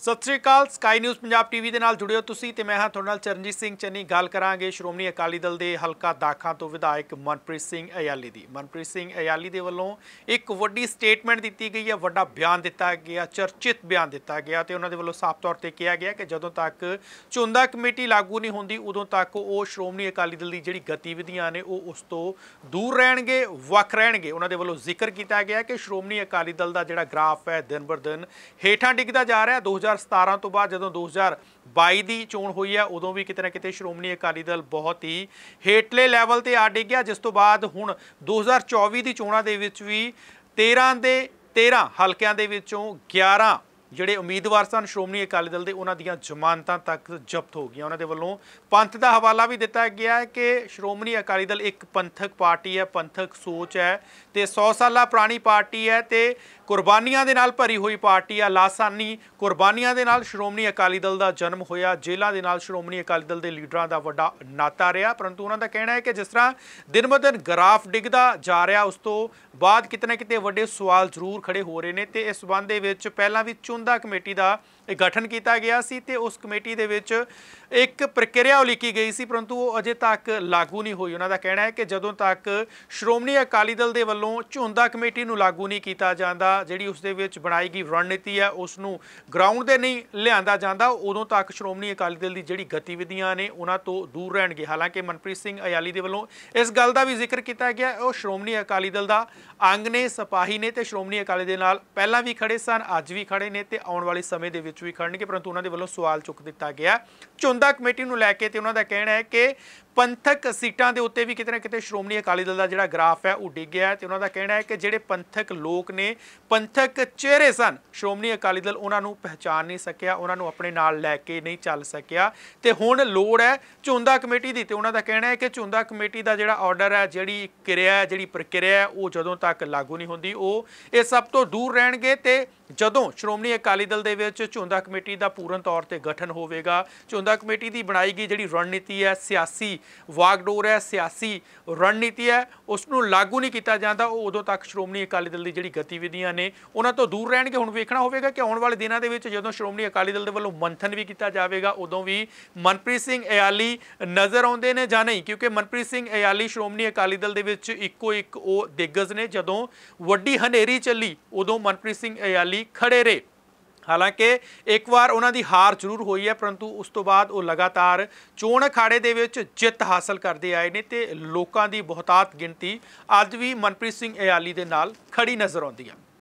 सत श्री अकाल। Sky news Punjab TV के नाल जुड़े हो तुसी ते मैं हाँ तुहाडे नाल चरणजीत सिंह चन्नी। गल करांगे श्रोमणी अकाली दल के हलका दाखा तो विधायक मनप्रीत सिंह अयाली दी। मनप्रीत सिंह अयाली दे वल्लों एक वड्डी स्टेटमेंट दी गई है, वड्डा बयान दिता गया, चर्चित बयान दिता गया ते उन्हां दे वल्लों साफ तौर पर कहा गया कि जदों तक चुंदा कमेटी लागू नहीं होंदी उदों तक वो श्रोमणी अकाली दल की जिहड़ी गतिविधियां ने वो उस तो दूर रहणगे, वख रहणगे। उन्हां दे वल्लों जिक्र किया गया कि श्रोमणी अकाली दल का जिहड़ा ग्राफ है दिन बर दिन हेठां डिगदा जा रहा है। 2017 तो बाद जदों 2022 की चोण हुई है उदों भी किते ना किते श्रोमणी अकाली दल बहुत ही हेठले लैवल ते आ डिग्या, जिस तो बाद हुण 2024 की चोणां दे विच भी 13 दे 13 हलकियां दे विचों 11 ਜਿਹੜੇ उम्मीदवार सन श्रोमणी अकाली दल के उन्हां दीयां जमानतां तक जब्त हो गई। उन्हां दे वल्लों पंथ का हवाला भी दिता गया है कि श्रोमणी अकाली दल एक पंथक पार्टी है, पंथक सोच है तो 100 साल पुरानी पार्टी है तो कुर्बानियां दे नाल भरी हुई पार्टी है। लासानी कुर्बानियां दे नाल श्रोमणी अकाली दल का जन्म होया, जेलों के नाल श्रोमणी अकाली दल के लीडरां दा वड्डा नाता रहा। परंतु उन्हां दा कहना है कि जिस तरह दिन ब दिन ग्राफ डिगदा जा रहा उस तो बाद किते ना किते वड्डे सवाल जरूर खड़े हो रहे हैं। तो इस संबंध दे विच पहलां भी चुंदा कमेटी का गठन किया गया सी ते उस कमेटी दे विच एक प्रक्रिया उलीकी गई सी, परंतु वो अजे तक लागू नहीं हुई। उन्हों का कहना है कि जदों तक श्रोमणी अकाली दल के वलों चुंदा कमेटी नूं लागू नहीं किया जाता, जिहड़ी उस दे विच बनाई गई रणनीति है उसनूं ग्राउंड ते नहीं लिआंदा जाता, उदों तक श्रोमणी अकाली दल की जिहड़ी गतिविधियां ने उन्हां तो दूर रहणगे। हालांकि मनप्रीत सिंह अयाली दे वलों इस गल का भी जिक्र किया गया वो श्रोमणी अकाली दल का अंग ने, सिपाही ने, तो श्रोमणी अकाली दल नाल पहलां भी खड़े सन, अज भी खड़े ने ते आउण वाले समय दे विच भी खड़नगे। परंतु उन्होंने वालों सवाल चुक दिता गया चुंदा कमेटी नूं लैके ते उन्हों का कहना है कि पंथक सीटां दे उत्ते भी किते ना किते श्रोमणी अकाली दल का जिहड़ा ग्राफ है वो डिग गया है। तो उन्हों का कहना है कि जिहड़े पंथक लोग ने, पंथक चेहरे सन, श्रोमणी अकाली दल उन्होंने पहचान नहीं सकिया, उन्होंने अपने नाल लैके नहीं चल सकिया ते हुण लोड़ है चुंदा कमेटी की। तो उन्हों का कहना है कि चुंदा कमेटी का जिहड़ा ऑर्डर है, जिहड़ी क्रिया है, जिहड़ी प्रक्रिया है वो जदों तक लागू नहीं होंदी वो ये सब तो दूर रहणगे। ते जदों श्रोमणी अकाली दल दे विच चुंदा कमेटी का पूर्ण तौर पर गठन होवेगा, चुंदा कमेटी की बनाई गई जिहड़ी रणनीति है, सियासी वागडोर है, सियासी रणनीति है, उसनूं लागू नहीं किया जाता उदों तक श्रोमणी अकाली दल की जिहड़ी गतिविधियां ने उन्हां तो दूर रहणगे। हुण वेखना होवेगा कि आउण वाले दिनां दे विच जदों श्रोमणी अकाली दल दे वल्लों मंथन भी किया जाएगा उदों भी मनप्रीत सिंह अयाली नज़र आउंदे ने जां नहीं, क्योंकि मनप्रीत सिंह अयाली श्रोमणी अकाली दल दे विच इक्को एक वो दिग्गज ने। जदों वड्डी हनेरी चली उदों मनप्रीत सिंह अयाली खड़े रहे। हालांकि एक बार उन्होंने हार जरूर हुई है, परंतु उस तो बाद वो लगातार चोण अखाड़े दे विच जित हासिल करते आए ने ते लोकां दी बहुतात गिणती अज भी मनप्रीत सिंह अयाली दे नाल खड़ी नज़र आउंदी है।